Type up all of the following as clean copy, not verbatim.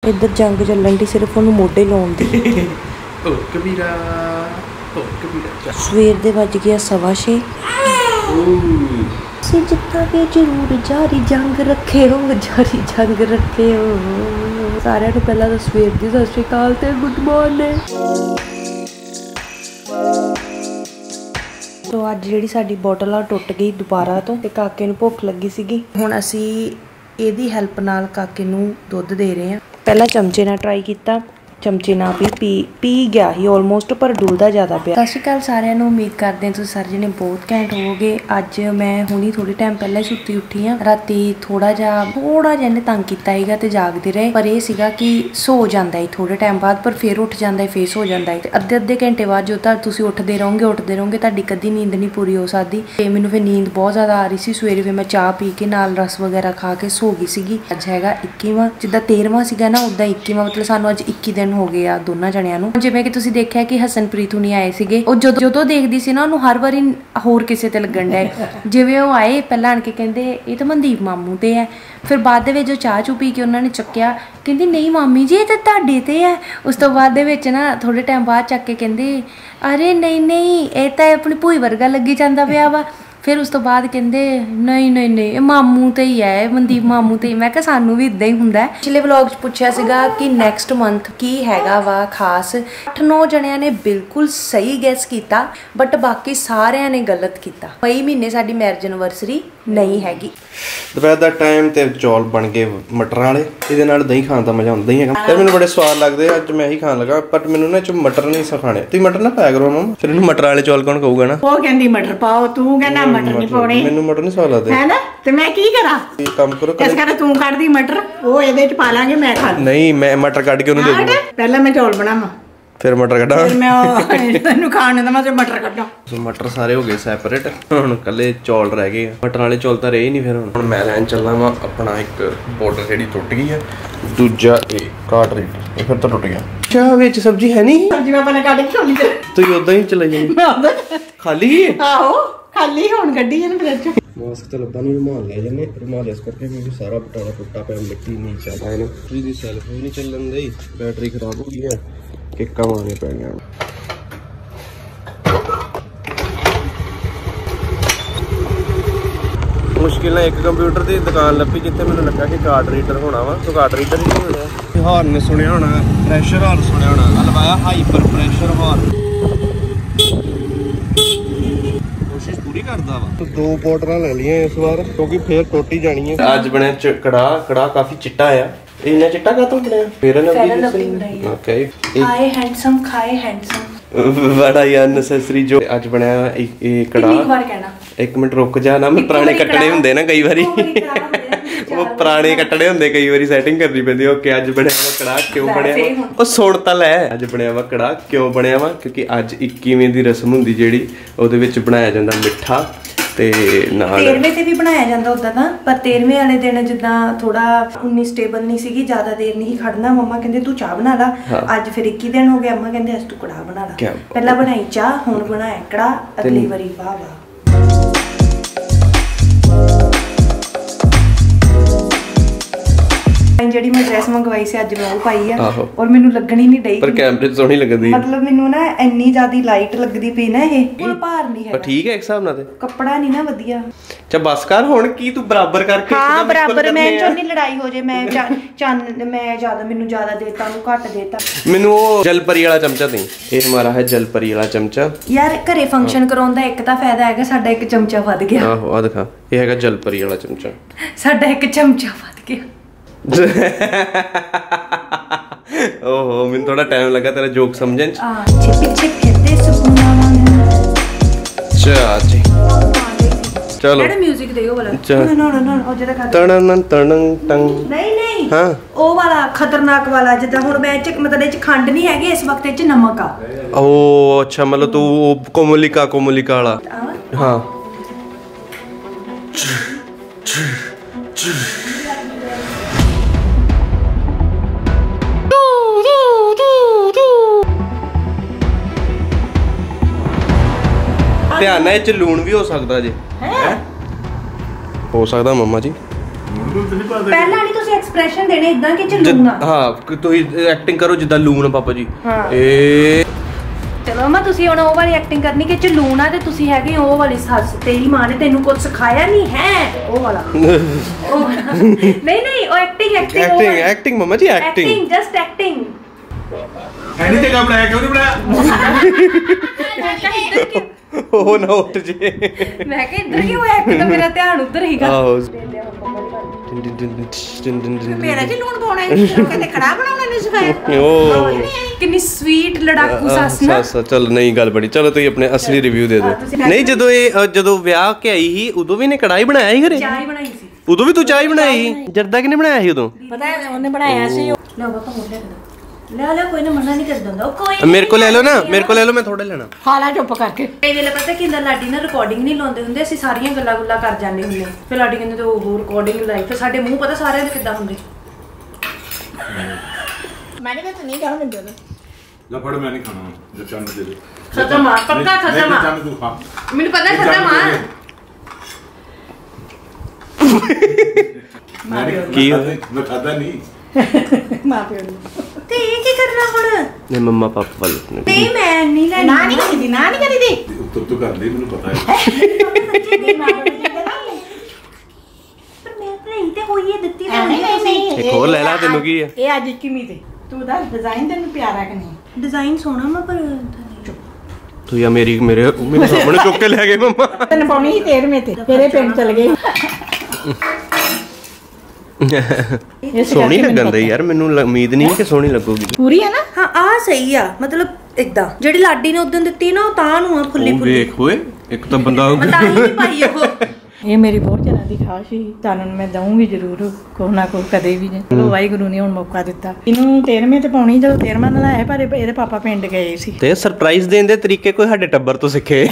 इधर जंग चलन दी सिर्फ उन्होंने मोढे लाउण दी। ओ कबीरा सवेर दे वज गया 6:15। जितना भी जरूर जारी जंग रखे हो, जारी जंग रखे हो। सारिਆਂ ਨੂੰ ਪਹਿਲਾਂ ਤਾਂ ਸਵੇਰ ਦੀ ਸਤਿ ਸ਼੍ਰੀ ਅਕਾਲ ਤੇ ਗੁੱਡ ਮਾਰਨਿੰਗ। तो अज जी साडी बोतल आ टुट गई दोबारा तो काके नूं भुख लगी सीगी। हुण असी इहदी हैल्प नाल काके नूं दुध दे रहे हैं। पहला चमचे नाल ट्राई किया, चमचे ना पी गया ही ऑलमोस्ट, पर डुलदा ज़्यादा पिया। सत श्री अकाल सारिਆਂ ਨੂੰ। उम्मीद करते हैं तुसीं सारे जने बहुत घैंट होवोगे। अज मैं हुणी थोड़ी टाइम पहले सुत्ती उठी हाँ। राती थोड़ा जिहा इन्हें तंग किया हैगा ते जागदे रहे, पर यह सीगा कि सो जाता है थोड़े टाइम बाद, पर फिर उठ जाता है, फिर सो जाता है। अद्धे घंटे बाद जो तुसीं उठते रहोगे तुहाडी कदी नींद नहीं पूरी हो सकती। ते मैनूं फिर नींद बहुत ज़्यादा आ रही सी। सवेरे फिर मैं चाह पी के नाल रस वगैरह खा के सो गई सीगी। अज हैगा 21वां, जिद्दां 13वां सीगा ना उद्दां 21वां, मतलब सानूं अज 21 दिन हो गए आ दोनों जणियां नूं। जिवें कि तुसीं देखिया कि हसनप्रीत हुणी आए सीगे, ਉਹ ਜਦੋਂ देखदी सी ना ਉਹਨੂੰ हर वारी होर किसे ते लगन डे। जिवें ਉਹ आए पहलां आण के कहंदे ਇਹ ਤਾਂ ਮਨਦੀਪ मामू ते है, फिर बाद दे विच चाह चू पी के उन्होंने चुक्या, कहंदी नहीं मामी जी ये तो तुहाडे ते है। उस तो बाद दे विच ना थोड़े टाइम बाद चक के कहंदे अरे नहीं नहीं ये तो अपनी भूई वर्गा लगी जांदा पिया वा। फिर उस तो बाद कहंदे नहीं नहीं नहीं मामू ते ही है, मनदीप मामू ते ही। मैं कहा सानू भी इदां ही हुंदा है। पिछले व्लॉग च पुछया सीगा कि नैक्सट मंथ की हैगा वा खास। 8-9 जणियां ने बिल्कुल सही गैस किया, बट बाकी सारिਆਂ ने गलत किया। मई महीने साडी मैरिज एनिवर्सरी नहीं हैगी। दोपहर का टाइम ते चौल बन गए मटर वाले, इहदे नाल दही खाण दा मजा आउंदा ही है। यार मैनूं बड़े स्वाद लगदे, अज मैं ही खाण लगा, बट मैनूं ना च मटर नहीं खाणे। तुसीं मटर ना पाया करो मम्मा, फिर इहनूं मटर वाले चौल कौन खाऊगा ना। ਉਹ ਕਹਿੰਦੀ ਮਟਰ ਪਾਓ, ਤੂੰ ਕਹਿੰਦਾ ਮਟਰ ਨਹੀਂ ਪਾਉਣੇ। ਮੈਨੂੰ ਮਟਰ ਨਹੀਂ ਸਵਾਦ ਲੱਗਦੇ ਹੈ ਨਾ, ਤੇ ਮੈਂ ਕੀ ਕਰਾਂ? ਇਹ ਕੰਮ ਕਰੋ, ਇਸ ਕਰਕੇ ਤੂੰ ਕੱਢਦੀ ਮਟਰ, ਉਹ ਇਹਦੇ ਚ ਪਾ ਲਾਂਗੇ, ਮੈਂ ਖਾ ਲੂੰ। ਨਹੀਂ ਮੈਂ ਮਟਰ ਕੱਢ ਕੇ ਉਹਨੂੰ ਦੇ ਦੂੰਗਾ। ਪਹਿਲਾਂ ਮੈਂ ਚੌਲ ਬਣਾਵਾਂ, फिर मटर कटा, फिर मैं ਇਹਨੂੰ ਖਾਣ ਦਾ ਮੈਂ ਮਟਰ ਕੱਢਾਂ। मटर सारे हो गए सैपरेट, ਹੁਣ ਕੱਲੇ ਚੌਲ ਰਹਿ ਗਏ। ਮਟਰ ਵਾਲੇ ਚੌਲ ਤਾਂ ਰਹੇ ਹੀ ਨਹੀਂ। ਫਿਰ ਹੁਣ ਮੈਂ ਲੈਣ ਚੱਲਾਂ ਵਾ ਆਪਣਾ ਇੱਕ ਬੋਟਲ ਜਿਹੜੀ ਟੁੱਟ ਗਈ ਹੈ, ਦੂਜਾ ਇਹ ਕਾਟਰੇਟ, ਇਹ ਫਿਰ ਤਾਂ ਟੁੱਟ ਗਿਆ। ਚਾਹ ਵਿੱਚ ਸਬਜ਼ੀ ਹੈ ਨਹੀਂ, ਸਬਜ਼ੀ ਮੈਂ ਪਹਿਲਾਂ ਕੱਢ ਕੇ ਹੋਣੀ ਤੇ ਤੁਸੀਂ ਉਦਾਂ ਹੀ ਚਲੇ ਜਾਓ। ਖਾਲੀ ਹੀ ਆਹੋ ਖਾਲੀ ਹੁਣ ਗੱਡੀ ਇਹਨੂੰ ਫਿਰ ਚ ਮਾਸਕ ਤਾਂ ਲੱਭਾ ਨਹੀਂ, ਰੁਮਾਲ ਲੈ ਜੰਨੇ। ਰੁਮਾਲ ਇਸ ਕਰਕੇ ਕਿਉਂਕਿ ਸਾਰਾ ਬਟਾਲਾ ਟੁੱਟਾ ਪਿਆ, ਮਿੱਟੀ ਨਹੀਂ ਚੱਲਦਾ ਇਹਨੂੰ। ਇਹਦੀ ਸੈਲਫ ਵੀ ਨਹੀਂ ਚੱਲਣ ਦੀ, ਬੈਟਰੀ ਖਰਾਬ ਹੋ ਗਈ ਹੈ, ਕਿੱਕਾਂ ਮਾਰਨੀਆਂ ਪੈਣੀਆਂ। मुश्किल ना एक कंप्यूटर की दुकान लभी जिथे मैंने लगा कि कार्ड रीडर होना वा, तो कार्ड रीडर ही नहीं होना। हॉर्न सुनिया होना, प्रेशर हॉर्न सुनिया होना, लवाया हाइपर प्रेशर हॉर्न। कोशिश पूरी करता वा। तो 2 बोतल ले लिया इस बार, क्योंकि फिर टुट ही जानी है। आज बने कड़ा काफी चिट्टा है। इन्ना चिट्टा का तो बनाया फेयर लवली बनाई। ओके, आए हैंडसम खाए हैंडसम, बड़ा ही अननेसेसरी जो आज बनाया ये कड़ा। एक मिनट रुक जा ना, मैं पुराने कट्टड़े होंदे ना कई बारी, वो पुराने कट्टड़े होंदे कई बारी सैटिंग करनी पैंदी। ओके, अज बनया वा कड़ा, क्यों बनया वा ओ सुन तां लै। अज बनया वा कड़ा, क्यों बनया वा? क्योंकि अज 21वें दी रस्म हुंदी जेहड़ी, ओहदे विच बनाया जांदा मिठा ते नाल 13वें ते भी बनाया जांदा उदां तां, पर 13वें वाले दिन जिद्दां थोड़ा उन्नी स्टेबल नहीं सीगी, ज़्यादा देर नहीं खड़ना। मम्मा कहंदे तू चाह बना ला। अज फिर 21 दिन हो गया, अम्मा कहंदे अज तू कड़ा बना ला। पहला बनाई चाह, हुण बनाया कड़ा, अगली वारी वाह वाह। ਜਿਹੜੀ ਮੈਂ ਡਰੈਸ ਮੰਗਵਾਈ ਸੀ ਅੱਜ ਮੈਂ ਉਹ ਪਾਈ ਆ, ਔਰ ਮੈਨੂੰ ਲੱਗਣੀ ਨਹੀਂ ਡਈ, ਪਰ ਕੈਮਰੇ 'ਚ ਸੋਹਣੀ ਲੱਗਦੀ। ਮਤਲਬ ਮੈਨੂੰ ਨਾ ਇੰਨੀ ਜ਼ਿਆਦਾ ਲਾਈਟ ਲੱਗਦੀ ਪਈ ਨਾ, ਇਹ ਕੋਲ ਭਾਰ ਨਹੀਂ ਹੈ। ਪਰ ਠੀਕ ਹੈ ਇੱਕ ਹਿਸਾਬ ਨਾਲ ਤੇ ਕੱਪੜਾ ਨਹੀਂ ਨਾ ਵਧੀਆ। ਚਾ ਬਸ ਕਰ ਹੁਣ, ਕੀ ਤੂੰ ਬਰਾਬਰ ਕਰਕੇ। ਹਾਂ ਬਰਾਬਰ, ਮੈਂ ਚਾਹੁੰਦੀ ਲੜਾਈ ਹੋ ਜੇ। ਮੈਂ ਮੈਂ ਜ਼ਿਆਦਾ, ਮੈਨੂੰ ਜ਼ਿਆਦਾ ਦੇਤਾ, ਉਹਨੂੰ ਘੱਟ ਦੇਤਾ। ਮੈਨੂੰ ਉਹ ਜਲਪਰੀ ਵਾਲਾ ਚਮਚਾ ਦੇ। ਇਹ ਹਮਾਰਾ ਹੈ ਜਲਪਰੀ ਵਾਲਾ ਚਮਚਾ। ਯਾਰ ਘਰੇ ਫੰਕਸ਼ਨ ਕਰਾਉਣ ਦਾ ਇੱਕ ਤਾਂ ਫਾਇਦਾ ਹੈਗਾ, ਸਾਡਾ ਇੱਕ ਚਮਚਾ ਵੱਧ ਗਿਆ। ਆਹੋ ਆ ਦਿਖਾ, ਇਹ ਹੈਗਾ ਜਲਪਰੀ ਵਾਲਾ ਚਮਚਾ, ਸਾਡਾ ਇੱਕ ਚਮਚਾ ਵੱਧ ਗਿਆ। ओहो, मैं थोड़ा टाइम लगा तेरा जोक समझने। चलो म्यूजिक दे वाला। नहीं नहीं, हाँ ओ वाला खतरनाक वाला, जिदा हुण मैं मतलब इच खंड नहीं हैगी, इस वक्त इच नमक आ। ओ अच्छा, मतलब तू कोमलिका वाला। हाँ ध्यान है, लून भी हो सकता जी, हो सकता मम्मा जी। ਪਹਿਲਾਂ ਨਹੀਂ ਤੁਸੀਂ ਐਕਸਪ੍ਰੈਸ਼ਨ ਦੇਣੇ ਇਦਾਂ ਕਿ ਚ ਲੂਣ ਆ। ਹਾਂ ਤੁਸੀਂ ਐਕਟਿੰਗ ਕਰੋ ਜਿੱਦਾਂ ਲੂਣ ਆ ਪਾਪਾ ਜੀ। ਚਲੋ ਮਮਾ ਤੁਸੀਂ ਹੁਣ ਉਹ ਵਾਲੀ ਐਕਟਿੰਗ ਕਰਨੀ ਕਿ ਚ ਲੂਣ ਆ ਤੇ ਤੁਸੀਂ ਹੈਗੇ ਉਹ ਵਾਲੀ ਸੱਸ, ਤੇਰੀ ਮਾਂ ਨੇ ਤੈਨੂੰ ਕੁਝ ਸਿਖਾਇਆ ਨਹੀਂ ਹੈ ਉਹ ਵਾਲਾ। ਨਹੀਂ ਉਹ ਐਕਟਿੰਗ ਮਮਾ ਜੀ ਐਕਟਿੰਗ ਜਸਟ ਐਕਟਿੰਗ। ਐਨੀ ਤੇ ਬਣਾਇਆ ਕਿਉਂ ਨਹੀਂ ਬਣਾਇਆ? ਉਹ ਨਾ ਉੱਠ ਜੇ। ਮੈਂ ਕਿਹਾ ਇੱਧਰ ਕਿਉਂ ਹੈ, ਇੱਕ ਤਾਂ ਮੇਰਾ ਧਿਆਨ ਉੱਧਰ ਹੀਗਾ। ਮੇਰਾ ਜੀ ਲੂਣ ਪਾਉਣਾ ਹੈ, ਕਹਿੰਦੇ ਕੜਾ ਬਣਾਉਣਾ ਨਹੀਂ ਸਿਖਾਇਆ। ਓ ਕਿੰਨੀ ਸਵੀਟ ਲੜਾਕੂ ਸੱਸ ਨਾ। ਚਲ ਨਹੀਂ ਗੱਲ ਬੜੀ, ਚਲੋ ਤੁਸੀਂ ਆਪਣੇ ਅਸਲੀ ਰਿਵਿਊ ਦੇ ਦਿਓ। ਨਹੀਂ ਜਦੋਂ ਵਿਆਹ ਕੇ ਆਈ ਸੀ ਉਦੋਂ ਵੀ ਨੇ ਕੜਾਈ ਬਣਾਇਆ ਸੀ ਘਰੇ? ਚਾਹ ਬਣਾਈ ਸੀ ਉਦੋਂ ਵੀ ਤੂੰ ਚਾਹ ਹੀ ਬਣਾਈ ਸੀ? ਜਰਦਾ ਕਿਨੇ ਬਣਾਇਆ ਸੀ ਉਦੋਂ? ਪਤਾ ਉਹਨੇ ਬਣਾਇਆ ਸੀ। ਲਓ ਬਾਪਾ ਹੋਰ ਲੈ ਕੋਈ ਨਾ ਮਨਾ ਨਹੀਂ ਕਰਦਾ ਹੁੰਦਾ। ਕੋਈ ਮੇਰੇ ਕੋਲ ਲੈ ਲਓ ਨਾ, ਮੇਰੇ ਕੋਲ ਲੈ ਲਓ, ਮੈਂ ਥੋੜਾ ਲੈਣਾ। ਖਾ ਲੈ ਚੁੱਪ ਕਰਕੇ। ਕਈ ਵੇਲੇ ਪਤਾ ਕਿੰਦਾ ਲਾਡੀ ਨਾਲ ਰਿਕਾਰਡਿੰਗ ਨਹੀਂ ਲਾਉਂਦੇ ਹੁੰਦੇ, ਅਸੀਂ ਸਾਰੀਆਂ ਗੱਲਾਂ ਕਰ ਜਾਂਦੇ ਹੁੰਦੇ। ਫਿਰ ਲਾਡੀ ਕਹਿੰਦੇ ਉਹ ਰਿਕਾਰਡਿੰਗ ਲਾਈ, ਫਿਰ ਸਾਡੇ ਮੂੰਹ ਪਤਾ ਸਾਰਿਆਂ ਦੇ ਕਿੱਦਾਂ ਹੁੰਦੇ। ਮੈਂ ਨਹੀਂ ਖਾਣਾ ਮੈਨੂੰ ਦੇ। ਲੈ ਫੜ, ਮੈਂ ਨਹੀਂ ਖਾਣਾ ਜੋ ਚੰਨ ਦੇ ਦੇ। ਖਤਮ ਆ, ਪੱਕਾ ਖਤਮ ਆ। ਚੰਨ ਤੂੰ ਖਾ। ਮੈਨੂੰ ਪਤਾ ਖਤਮ ਆ। ਕੀ ਮੈਂ ਖਾਦਾ ਨਹੀਂ। ਮਾਂ ਪਿਓ ਨੂੰ ਤੇ ਇਹ ਕੀ ਕਰਨਾ ਹੁਣ? ਨਹੀਂ ਮੰਮਾ ਪਾਪਾ ਵੱਲ ਨਹੀਂ ਮੈਂ ਨਹੀਂ ਲੈਣੀ। ਨਾ ਨਹੀਂ ਕਰੀਦੀ। ਤੂੰ ਕਰ ਲਈ, ਮੈਨੂੰ ਪਤਾ ਹੈ। ਪਰ ਮੈਂ ਨਹੀਂ ਤੇ ਹੋਈ ਇਹ ਦਿੱਤੀ ਨਹੀਂ ਇੱਕ ਹੋਰ ਲੈ ਲਾ, ਤੈਨੂੰ ਕੀ ਹੈ? ਇਹ ਅੱਜ ਕਿਵੇਂ ਤੇ ਤੂੰ ਦੱਸ ਡਿਜ਼ਾਈਨ ਤੈਨੂੰ ਪਿਆਰਾ ਕਿ ਨਹੀਂ? ਡਿਜ਼ਾਈਨ ਸੋਹਣਾ ਮੈਂ ਪਰ ਤੂੰ ਯਾ ਮੇਰੇ ਸਾਹਮਣੇ ਚੁੱਕ ਕੇ ਲੈ ਗਏ ਮੰਮਾ। ਤੈਨੂੰ ਪਾਉਣੀ ਸੀ 13ਵੇਂ ਤੇ ਤੇਰੇ ਪਿੰਡ ਚਲ ਗਏ। ਸੋਹਣੀ ਲੱਗਣ ਦੇ ਯਾਰ, ਮੈਨੂੰ ਉਮੀਦ ਨਹੀਂ ਕਿ ਸੋਹਣੀ ਲੱਗੂਗੀ। ਪੂਰੀ ਹੈ ਨਾ? ਹਾਂ ਆ ਸਹੀ ਆ, ਮਤਲਬ ਇਦਾਂ ਜਿਹੜੀ ਲਾਡੀ ਨੇ ਉਦੋਂ ਦਿੱਤੀ ਨਾ ਉਹ ਤਾਂ ਨੂੰ ਆ ਫੁੱਲੀ ਵੇਖ ਓਏ, ਇੱਕ ਤਾਂ ਬੰਦਾ ਪਤਾ ਹੀ ਨਹੀਂ ਪਾਈ ਉਹ। ਇਹ ਮੇਰੀ ਬਹੁਤ ਜ਼ਿਆਦਾ ਦੀ ਖਾਸ਼ ਸੀ, ਤੁਹਾਨੂੰ ਮੈਂ ਦਊਂਗੀ ਜ਼ਰੂਰ ਕੋਈ ਨਾ ਕੋਈ ਕਦੇ ਵੀ ਜੇ। ਚਲੋ ਵਾਹਿਗੁਰੂ ਨੇ ਹੁਣ ਮੌਕਾ ਦਿੱਤਾ। ਇਹਨੂੰ 13ਵੇਂ ਤੇ ਪਾਉਣੀ, ਜਦੋਂ 13ਵਾਂ ਨਾਲ ਆਇਆ ਪਰ ਇਹਦੇ ਪਾਪਾ ਪਿੰਡ ਗਏ ਸੀ। ਤੇ ਸਰਪ੍ਰਾਈਜ਼ ਦੇਣ ਦੇ ਤਰੀਕੇ ਕੋਈ ਸਾਡੇ ਟੱਬਰ ਤੋਂ ਸਿੱਖੇ।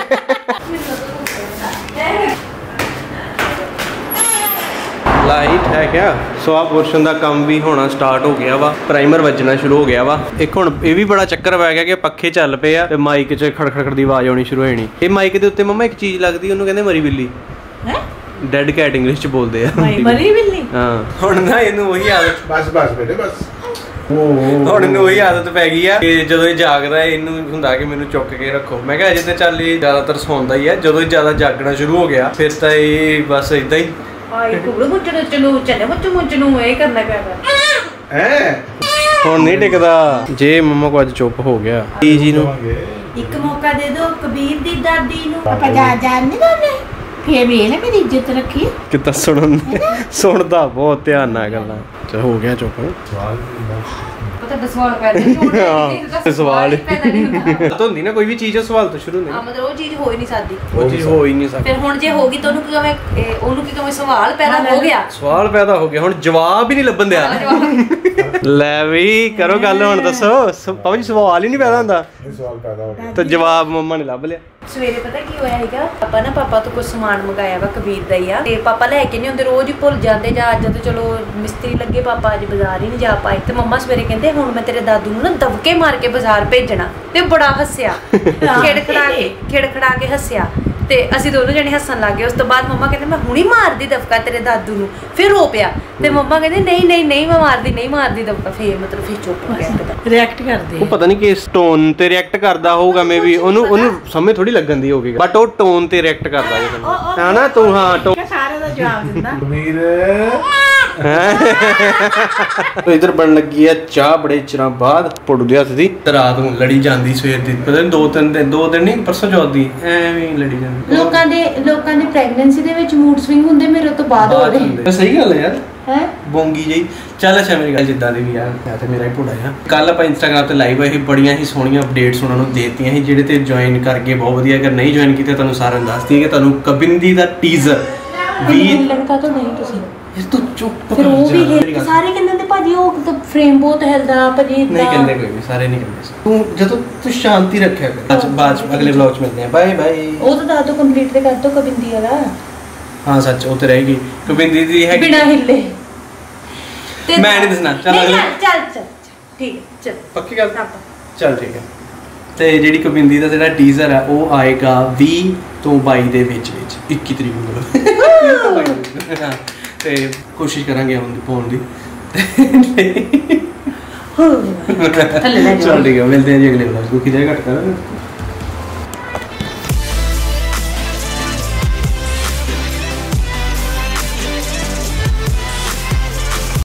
ਲਾਈਟ ਹੈ ਕਿਆ? ਸੋ ਆ ਪੋਰਸ਼ਨ ਦਾ ਕੰਮ ਵੀ ਹੋਣਾ ਸਟਾਰਟ ਹੋ ਗਿਆ ਵਾ, ਪ੍ਰਾਈਮਰ ਵੱਜਣਾ ਸ਼ੁਰੂ ਹੋ ਗਿਆ ਵਾ। ਇੱਕ ਹੁਣ ਇਹ ਵੀ ਬੜਾ ਚੱਕਰ ਪੈ ਗਿਆ ਕਿ ਪੱਖੇ ਚੱਲ ਪਏ ਆ ਤੇ ਮਾਈਕ 'ਚ ਖੜਖੜ ਦੀ ਆਵਾਜ਼ ਆਉਣੀ ਸ਼ੁਰੂ ਹੋ ਜਾਣੀ। ਇਹ ਮਾਈਕ ਦੇ ਉੱਤੇ ਮੰਮਾ ਇੱਕ ਚੀਜ਼ ਲੱਗਦੀ, ਉਹਨੂੰ ਕਹਿੰਦੇ ਮਰੀ ਬਿੱਲੀ। ਹੈ ਡੈਡ ਕੈਟ ਇੰਗਲਿਸ਼ 'ਚ ਬੋਲਦੇ ਆ। ਮਰੀ ਬਿੱਲੀ। ਹਾਂ ਹੁਣ ਨਾ ਇਹਨੂੰ ਉਹੀ ਆਦਤ, ਬਸ ਬੇਟੇ ਬਸ। ਹੁਣ ਇਹਨੂੰ ਉਹੀ ਆਦਤ ਪੈ ਗਈ ਆ ਕਿ ਜਦੋਂ ਇਹ ਜਾਗਦਾ ਇਹਨੂੰ ਹੁੰਦਾ ਕਿ ਮੈਨੂੰ ਚੁੱਕ ਕੇ ਰੱਖੋ। ਮੈਂ ਕਿਹਾ ਅਜੇ ਤਾਂ ਚੱਲ ਇਹ ਜ਼ਿਆਦਾਤਰ ਸੌਂਦਾ ਹੀ ਆ, ਜਦੋਂ ਇਹ ਜ਼ਿਆਦਾ ਜਾਗਣਾ ਸ਼ੁਰੂ ਹੋ ਗਿਆ ਫਿਰ ਤਾਂ ਇਹ ਬਸ ਇਦਾਂ ਹੀ ਆਈ ਕੁਬੜੂ ਮੁੱਚੜੂ ਚਲੂ ਚੱਲੇ ਮੁੱਚ ਨੂੰ ਇਹ ਕਰਨਾ ਪਿਆ ਕਰ ਹੈ। ਹੁਣ ਨਹੀਂ ਟਿਕਦਾ। ਜੇ ਮੰਮਾ ਕੋ ਅੱਜ ਚੁੱਪ ਹੋ ਗਿਆ ਜੀ ਨੂੰ ਇੱਕ ਮੌਕਾ ਦੇ ਦਿਓ ਕਬੀਰ ਦੀ ਦਾਦੀ ਨੂੰ। ਪਾਪਾ ਜਾ ਨਹੀਂ ਦੋਨੇ ਫੇਰ ਵੀ ਇਹਨੇ ਮੇਰੀ ਇੱਜ਼ਤ ਰੱਖੀ। ਕਿਤਾ ਸੁਣਦਾ ਬਹੁਤ ਧਿਆਨ ਨਾਲ ਗੱਲਾਂ। ਚਲ ਹੋ ਗਿਆ ਚੁੱਪ। ਪਤਾ ਸਵਾਲ ਕਰਦੇ ਸਵਾਲ ਤਾਂ ਹੁੰਦੀ ਨਾ ਕੋਈ ਵੀ ਚੀਜ਼ ਸਵਾਲ ਤੋਂ ਸ਼ੁਰੂ ਨਹੀਂ। ਮਤਲਬ ਉਹ ਚੀਜ਼ ਹੋ ਹੀ ਨਹੀਂ ਸਕਦੀ। ਉਹ ਚੀਜ਼ ਹੋ ਹੀ ਨਹੀਂ ਸਕਦੀ। ਫਿਰ ਹੁਣ ਜੇ ਹੋ ਗਈ ਤਾਂ ਉਹਨੂੰ ਕਿਵੇਂ ਸਵਾਲ ਪੈਦਾ ਹੋ ਗਿਆ। ਸਵਾਲ ਪੈਦਾ ਹੋ ਗਿਆ, ਹੁਣ ਜਵਾਬ ਹੀ ਨਹੀਂ ਲੱਭਣ ਦਿਆ। ਲੈ ਵੀ ਕਰੋ ਗੱਲ, ਹੁਣ ਦੱਸੋ। ਪਾਪਾ ਜੀ ਸਵਾਲ ਹੀ ਨਹੀਂ ਪੈਦਾ ਹੁੰਦਾ, ਸਵਾਲ ਪੈਦਾ ਹੋ ਗਿਆ ਤਾਂ ਜਵਾਬ ਮੰਮਾ ਨੇ ਲੱਭ ਲਿਆ। ਸਵੇਰੇ ਪਤਾ ਕੀ ਹੋਇਆ ਹੈਗਾ, ਪਾਪਾ ਤੋਂ ਕੁਝ ਸਮਾਨ ਮੰਗਾਇਆ ਵਾ ਕਬੀਰ ਦਾ ਹੀ ਆ, ਤੇ ਪਾਪਾ ਲੈ ਕੇ ਨਹੀਂ ਹੁੰਦੇ, ਰੋਜ਼ ਹੀ ਭੁੱਲ ਜਾਂਦੇ। ਜਾਂ ਅੱਜ ਤਾਂ ਚਲੋ ਮਿਸਤਰੀ ਲੱਗੇ, ਪਾਪਾ ਅੱਜ ਬਾਜ਼ਾਰ ਹੀ ਨਹੀਂ ਜਾ ਪਾਏ। ਤੇ ਮੰਮਾ ਸਵੇਰੇ ਕਹਿੰਦੇ ਹੁਣ ਮੈਂ ਤੇਰੇ ਦਾਦੂ ਨੂੰ ਨਾ ਦਬਕੇ ਮਾਰ ਕੇ ਬਾਜ਼ਾਰ ਭੇਜਣਾ। ਤੇ ਬੜਾ ਹੱਸਿਆ, ਖੇੜ ਕੇ ਹੱਸਿਆ। ਤੇ ਅਸੀਂ ਦੋਨੋਂ ਜਣੇ ਹੱਸਣ ਲੱਗ ਗਏ। ਉਸ ਤੋਂ ਬਾਅਦ ਮੰਮਾ ਕਹਿੰਦੇ ਮੈਂ ਹੁਣੀ ਮਾਰਦੀ ਦਬਕਾ ਤੇਰੇ ਦਾਦੂ ਨੂੰ। ਫਿਰ ਰੋ ਪਿਆ ਤੇ ਮੰਮਾ ਕਹਿੰਦੇ ਨਹੀਂ ਮੈਂ ਨਹੀਂ ਮਾਰਦੀ ਦਬਕਾ। ਫਿਰ ਮਤਲਬ ਫਿਰ ਚੁੱਪ ਹੋ ਗਿਆ, ਰਿਐਕਟ ਕਰਦੇ। ਉਹ ਪਤਾ ਨਹੀਂ ਕਿਸ ਟੋਨ ਤੇ ਰਿਐਕਟ ਕਰਦਾ ਹੋਊਗਾ, ਮੇ ਵੀ ਉਹਨੂੰ ਸਮਝ ਥੋੜੀ ਲੱਗਣ ਦੀ ਹੋਊਗੀ, ਬਟ ਉਹ ਟੋਨ ਤੇ ਰਿਐਕਟ ਕਰਦਾ ਹੈ ਨਾ। ਤੂੰ ਹਾਂ ਟੋਨ ਸਾਰੇ ਦਾ ਜਵਾਬ ਦਿੰਦਾ। ਤੋ ਇਧਰ ਬਣ ਲੱਗੀ ਆ ਚਾਹ ਬੜੇ ਚਿਰਾਂ ਬਾਅਦ ਪੁੱਡ ਦੇ ਹੱਥ ਦੀ। ਰਾਤ ਨੂੰ ਲੜੀ ਜਾਂਦੀ, ਸਵੇਰ ਦੀ ਪਤਾ ਨਹੀਂ 2 ਦਿਨ ਨਹੀਂ ਪਰਸੋਂ ਚੌਥ ਦੀ ਐਵੇਂ ਹੀ ਲੜੀ ਜਾਂਦੀ। ਲੋਕਾਂ ਦੇ ਪ੍ਰੈਗਨੈਂਸੀ ਦੇ ਵਿੱਚ ਮੂਡ ਸਵਿੰਗ ਹੁੰਦੇ, ਮੇਰੇ ਤੋਂ ਬਾਅਦ ਹੋ ਰਹੇ। ਸਹੀ ਗੱਲ ਹੈ ਯਾਰ, ਹੈ ਬੋਂਗੀ ਜਿਹੀ। ਚੱਲ ਅੱਛਾ ਮੇਰੀ ਗੱਲ ਜਿੱਦਾਂ ਦੀ ਵੀ ਆ, ਮੈਂ ਤੇ ਮੇਰਾ ਹੀ ਭੁੱੜਾ ਆ। ਕੱਲ ਆਪਾਂ ਇੰਸਟਾਗ੍ਰਾਮ ਤੇ ਲਾਈਵ ਇਹ ਬੜੀਆਂ ਹੀ ਸੋਹਣੀਆਂ ਅਪਡੇਟਸ ਉਹਨਾਂ ਨੂੰ ਦੇਤੀਆਂ ਸੀ, ਜਿਹੜੇ ਤੇ ਜੁਆਇਨ ਕਰਕੇ ਬਹੁਤ ਵਧੀਆ। ਅਗਰ ਨਹੀਂ ਜੁਆਇਨ ਕੀਤਾ ਤੁਹਾਨੂੰ ਸਾਰਿਆਂ ਨੂੰ ਦੱਸਦੀ ਕਿ ਤੁਹਾਨੂੰ ਕਬਿੰਦੀ ਦਾ ਟੀਜ਼ਰ ਵੀ ਲੜਕਾ ਤਾਂ ਨਹੀਂ ਤੁਸੀਂ ਇਸ ਤੋਂ ਚੁੱਪ ਫਿਰ ਉਹ ਵੀ ਸਾਰੇ ਕਹਿੰਦੇ ਨੇ ਭਾਜੀ ਉਹ ਫਰੇਮ ਬਹੁਤ ਹਿਲਦਾ ਭਾਜੀ। ਨਹੀਂ ਕਹਿੰਦੇ ਕੋਈ ਵੀ, ਸਾਰੇ ਨਹੀਂ ਕਹਿੰਦੇ। ਤੂੰ ਜਦੋਂ ਤੂੰ ਸ਼ਾਂਤੀ ਰੱਖਿਆ ਕਰ। ਬਾਅਦ ਅਗਲੇ ਵਲੌਗ ਚ ਮਿਲਦੇ ਆ। Bye bye. ਉਹ ਤਾਂ ਦੱਸ ਦੋ ਕੰਪਲੀਟ ਤੇ ਕਰ ਦੋ ਕਬਿੰਦੀ ਵਾਲਾ। ਹਾਂ ਸੱਚ, ਉਹ ਤੇ ਰਹੇਗੀ ਕਬਿੰਦੀ ਦੀ ਹੈ ਬਿਨਾ ਹਿੱਲੇ। ਮੈਂ ਨਹੀਂ ਦੱਸਣਾ। ਚੱਲ ਠੀਕ ਹੈ, ਚੱਲ ਪੱਕੀ ਗੱਲ। ਚੱਲ ਠੀਕ ਹੈ। ਤੇ ਜਿਹੜੀ ਕਬਿੰਦੀ ਦਾ ਜਿਹੜਾ ਟੀਜ਼ਰ ਹੈ ਉਹ ਆਏਗਾ 20 ਤੋਂ 22 ਦੇ ਵਿੱਚ 21 ਤਰੀਕ ਨੂੰ। ਤੇ ਕੋਸ਼ਿਸ਼ ਕਰਾਂਗੇ ਆਉਣ ਦੀ ਪਾਉਣ ਦੀ ਥੱਲੇ ਲੈ ਜਾਓ। ਚਲ ਠੀਕ ਹੈ, ਮਿਲਦੇ ਹਾਂ ਜੀ ਅਗਲੇ ਵਲੌਗ। ਦੁਖੀ ਜਾਏ ਘੱਟ ਕਰ